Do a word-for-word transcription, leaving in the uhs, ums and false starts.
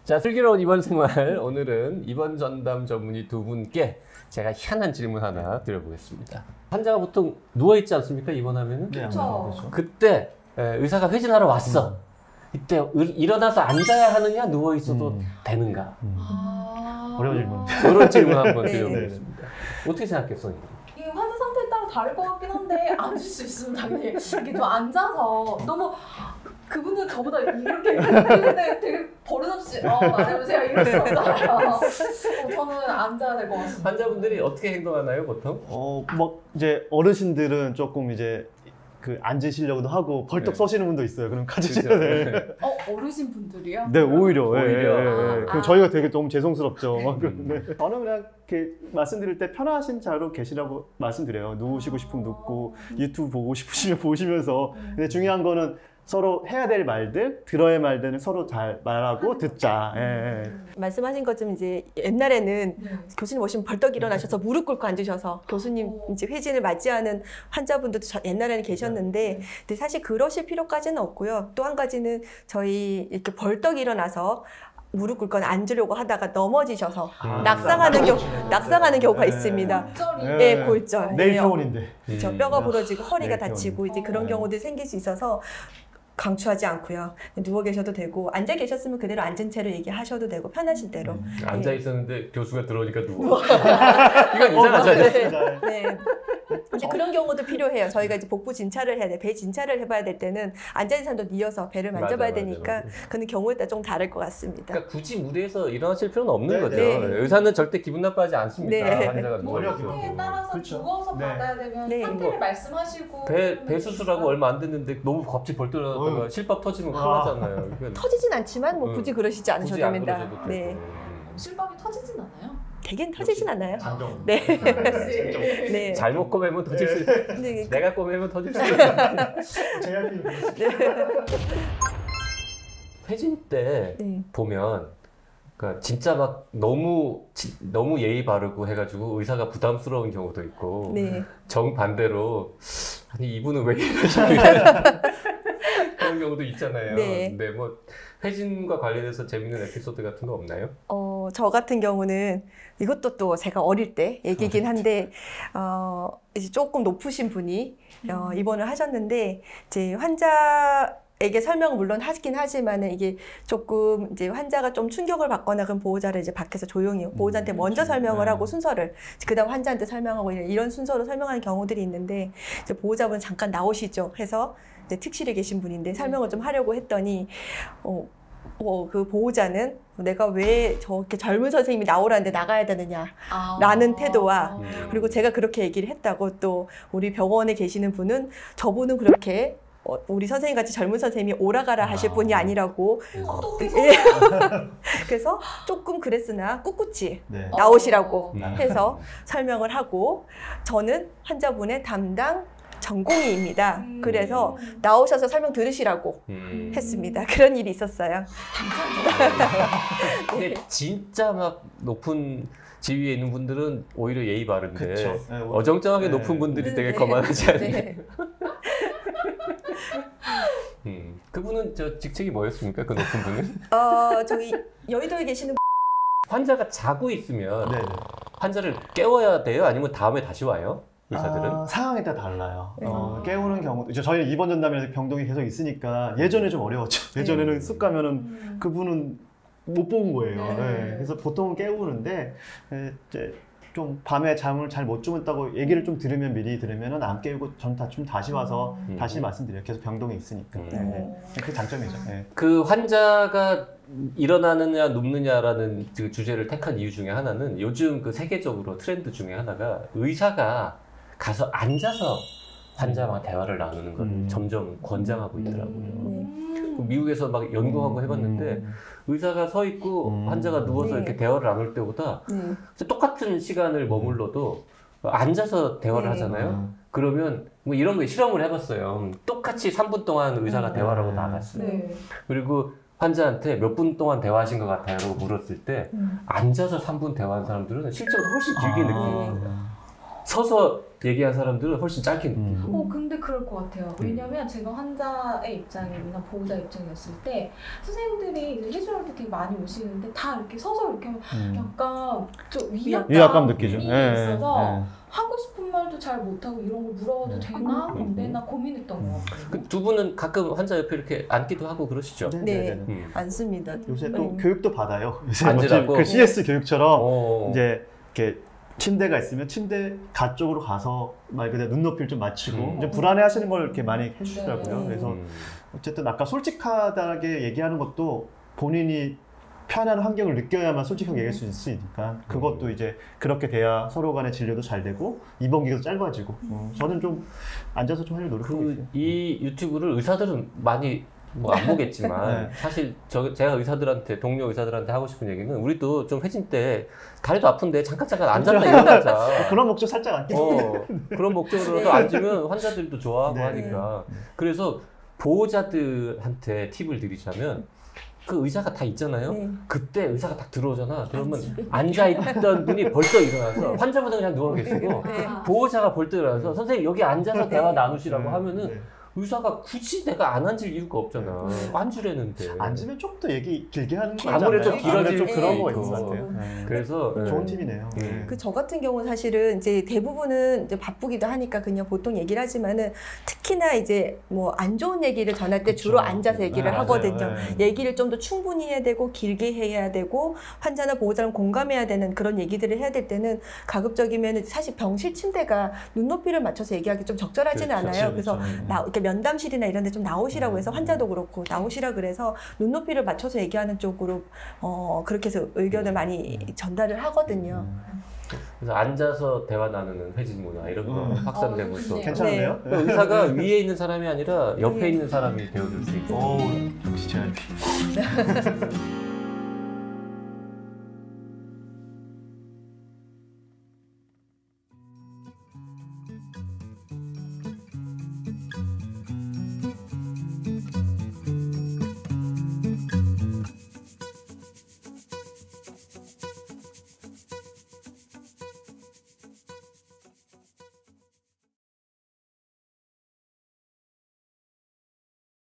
자, 슬기로운 입원 생활. 오늘은 입원 전담 전문의 두 분께 제가 희한한 질문 하나 드려보겠습니다. 환자가 보통 누워있지 않습니까? 입원하면은? 네, 그렇죠. 그때 의사가 회진하러 왔어. 음. 이때 일어나서 앉아야 하느냐, 누워있어도 음. 되는가? 음. 아... 어려운 질문. 그런 질문 한번 네. 드려보겠습니다. 어떻게 생각해, 선생님? 이 환자 상태에 따라 다를 것 같긴 한데 앉을 수 있으면 당연히 이게 좀 앉아서 너무 그분은 저보다 이렇게 이렇게 되게 버릇없이 어 맞아보세요 이럴 수 없잖아요. 어, 저는 앉아야 될 것 같습니다. 환자분들이 어떻게 행동하나요, 보통? 어, 막 이제 어르신들은 조금 이제 그 앉으시려고도 하고 벌떡 네. 서시는 분도 있어요. 그럼 가지셔야 돼. 어 어르신 분들이요? 네, 오히려. 오히려. 예, 예, 예. 아, 그럼 아. 저희가 되게 너무 죄송스럽죠. 막 그런데 저는 그냥 이렇게 말씀드릴 때 편하신 자로 계시라고 말씀드려요. 누우시고 싶으면 눕고 유튜브 보고 싶으시면 보시면서. 근데 중요한 거는 서로 해야 될 말들, 들어야 할 말들은 서로 잘 말하고 듣자. 예, 예. 말씀하신 것좀 이제 옛날에는 네. 교수님 오시면 벌떡 일어나셔서 무릎 꿇고 앉으셔서 교수님 오. 이제 회진을 맞이하는 환자분들도 저, 옛날에는 계셨는데, 네. 근데 사실 그러실 필요까지는 없고요. 또 한 가지는 저희 이렇게 벌떡 일어나서 무릎 꿇거나 앉으려고 하다가 넘어지셔서 아, 낙상하는 경우, 낙상하는 경우가 네. 있습니다. 골절이 네. 네, 골절. 내일 네, 병원인데. 그렇죠. 음. 뼈가 부러지고 허리가 네, 다치고 이제 그런 네. 경우들이 생길 수 있어서 강추하지 않고요. 누워 계셔도 되고, 앉아 계셨으면 그대로 앉은 채로 얘기하셔도 되고, 편하신 대로. 음. 앉아 있었는데 교수가 들어오니까 누워. 이건 이상하잖아요. 네. 네. 근데 그런 경우도 필요해요. 저희가 이제 복부 진찰을 해야 돼. 배 진찰을 해봐야 될 때는 앉아있는 사람도 뉘어서 배를 만져봐야 맞아, 되니까 맞아, 맞아. 그는 경우에 따라 좀 다를 것 같습니다. 그러니까 굳이 무리해서 일어나실 필요는 없는 네, 거죠. 네. 의사는 절대 기분 나빠하지 않습니다. 네. 환자가 뭐 누워 상태에 있어도. 따라서 그렇죠. 누워서 네. 받아야 되면 네. 상태를 뭐 말씀하시고 배, 배 수술하고 얼마 안 됐는데 너무 갑자기 벌떡 일어났다가 어휴. 실밥 터지면 큰일 아. 나잖아요. 이건 터지진 않지만 뭐 음. 굳이 그러시지 않으셔도 굳이 안 됩니다. 그러셔도 되고. 네. 음. 실밥이 터지진 않아요? 대개는 터지진 않아요. 장정. 네. 역시. 네. 잘못 꼬매면 터질 수 있어. 네. 내가 꼬매면 터질 수 있어. 제가 필요 회진 때 네. 보면 그러니까 진짜 막 너무 지, 너무 예의 바르고 해가지고 의사가 부담스러운 경우도 있고 네. 정반대로 아니 이분은 왜 이러시는 그런 경우도 있잖아요. 네. 근데 뭐 회진과 관련해서 재밌는 에피소드 같은 거 없나요? 어, 저 같은 경우는 이것도 또 제가 어릴 때 얘기긴 한데, 어, 이제 조금 높으신 분이 어, 입원을 하셨는데, 이제 환자에게 설명을 물론 하긴 하지만은 이게 조금 이제 환자가 좀 충격을 받거나 그럼 보호자를 이제 밖에서 조용히 보호자한테 먼저 설명을 하고 순서를 그다음 환자한테 설명하고 이런, 이런 순서로 설명하는 경우들이 있는데, 이제 보호자분 잠깐 나오시죠 해서 이제 특실에 계신 분인데 설명을 좀 하려고 했더니 어, 어, 그 보호자는 내가 왜 저렇게 젊은 선생님이 나오라는데 나가야 되느냐 아. 라는 태도와 음. 그리고 제가 그렇게 얘기를 했다고 또 우리 병원에 계시는 분은 저분은 그렇게 어, 우리 선생님 같이 젊은 선생님이 오라가라 하실 아. 분이 아니라고 어떡해서 예. 그래서 조금 그랬으나 꿋꿋이 네. 나오시라고 음. 해서 설명을 하고 저는 환자분의 담당 전공의입니다. 음. 그래서 나오셔서 설명 들으시라고 음. 했습니다. 그런 일이 있었어요. 근데 진짜 막 높은 지위에 있는 분들은 오히려 예의 바른데 그쵸. 네, 어정쩡하게 네. 높은 분들이 되게 네. 거만하지 않나요? 네. 음. 그분은 저 직책이 뭐였습니까? 그 높은 분은? 어, 저기 여의도에 계시는 환자가 자고 있으면 네. 환자를 깨워야 돼요? 아니면 다음에 다시 와요? 의사들은? 아, 상황에 따라 달라요. 네. 어, 깨우는 경우, 이제 저희는 입원 전담이라서 병동이 계속 있으니까 예전에 좀 어려웠죠. 예전에는 네. 쑥 가면은 음. 그분은 못 본 거예요. 네. 네. 그래서 보통은 깨우는데 에, 이제 좀 밤에 잠을 잘 못 주무다고 얘기를 좀 들으면 미리 들으면은 안 깨우고 전 다 좀 다시 와서 음. 다시 말씀드려요. 계속 병동에 있으니까. 음. 네, 네. 그 장점이죠. 네. 그 환자가 일어나느냐 눕느냐라는 그 주제를 택한 이유 중에 하나는 요즘 그 세계적으로 트렌드 중에 하나가 의사가 가서 앉아서 환자와 대화를 나누는 걸 음. 점점 권장하고 있더라고요. 음. 미국에서 막 연구하고 해봤는데 음. 의사가 서 있고 음. 환자가 누워서 네. 이렇게 대화를 나눌 때보다 네. 똑같은 시간을 머물러도 앉아서 대화를 네. 하잖아요. 음. 그러면 뭐 이런 거 실험을 해봤어요. 똑같이 삼 분 동안 의사가 음. 대화를 하고 나갔어요. 네. 그리고 환자한테 몇 분 동안 대화하신 것 같아요? 라고 물었을 때 음. 앉아서 삼 분 대화한 사람들은 실제로 훨씬 길게 아. 느끼는 거예요. 서서 얘기한 사람들은 훨씬 짧게 느끼고. 음. 어 근데 그럴 것 같아요. 왜냐면 제가 환자의 입장이나 보호자 입장이었을 때 선생님들이 이제 해주한테 되게 많이 오시는데 다 이렇게 서서 이렇게 하면 음. 약간 좀 위압감, 위압감 느끼죠. 이 예, 있어서 예. 하고 싶은 말도 잘 못하고 이런 걸 물어봐도 네. 되나 음. 안 되나 고민했던 것 같아요. 그 두 분은 가끔 환자 옆에 이렇게 앉기도 하고 그러시죠? 네, 네. 네, 네. 음. 않습니다. 요새 또 네. 교육도 받아요. 요새 앉으라고? 그 씨에스 교육처럼 어. 이제 이렇게 침대가 있으면 침대 가 쪽으로 가서 말 그대로 눈높이를 좀 맞추고 음. 이제 불안해하시는 걸 이렇게 많이 해주시더라고요. 네. 그래서 음. 어쨌든 아까 솔직하게 얘기하는 것도 본인이 편한 환경을 느껴야만 솔직하게 얘기할 수 있으니까 그것도 이제 그렇게 돼야 서로 간의 진료도 잘 되고 입원 기간도 짧아지고 어, 저는 좀 앉아서 좀 하려고 노력하고 있어요. 그 이 유튜브를 의사들은 많이 뭐 안 보겠지만 네. 사실 저 제가 의사들한테 동료 의사들한테 하고 싶은 얘기는 우리도 좀 회진 때 다리도 아픈데 잠깐 잠깐 앉았다 일어나자. 그런 목적 살짝 안 끼고 어, 그런 목적으로도 앉으면 환자들도 좋아하고 네. 하니까. 그래서 보호자들한테 팁을 드리자면 그 의사가 다 있잖아요. 네. 그때 의사가 딱 들어오잖아. 그러면 앉지. 앉아있던 분이 벌떡 일어나서 환자보다 그냥 누워 계시고 네. 아. 보호자가 벌떡 일어나서 선생님 여기 앉아서 대화 나누시라고 네. 하면은 네. 의사가 굳이 내가 안 앉을 이유가 없잖아. 네. 앉으려는데. 앉으면 좀 더 얘기 길게 하는 거 아무래도 좀 아무래도 길어질 좀 그런 수 거 있고. 있는 것 같아요. 네. 그래서 네. 좋은 팁이네요. 음. 네. 그 저 같은 경우는 사실은 이제 대부분은 이제 바쁘기도 하니까 그냥 보통 얘기를 하지만은 특히나 이제 뭐 안 좋은 얘기를 전할 때 주로 그쵸. 앉아서 얘기를 네, 하거든요. 맞아요. 네. 얘기를 좀 더 충분히 해야 되고 길게 해야 되고 환자나 보호자랑 공감해야 되는 그런 얘기들을 해야 될 때는 가급적이면 사실 병실 침대가 눈높이를 맞춰서 얘기하기 좀 적절하지는 그렇죠. 않아요. 그래서 그렇죠. 나, 이렇게 면담실이나 이런 데 좀 나오시라고 해서 음. 환자도 그렇고 나오시라 그래서 눈높이를 맞춰서 얘기하는 쪽으로 어 그렇게 해서 의견을 많이 전달을 하거든요. 그래서 앉아서 대화 나누는 회진 문화 이런 거 음. 확산되고 어, 있어. 좋네요. 괜찮은데요? 그 의사가 위에 있는 사람이 아니라 옆에 네. 있는 사람이 되어줄 수 있고. 오, 역시 제알피.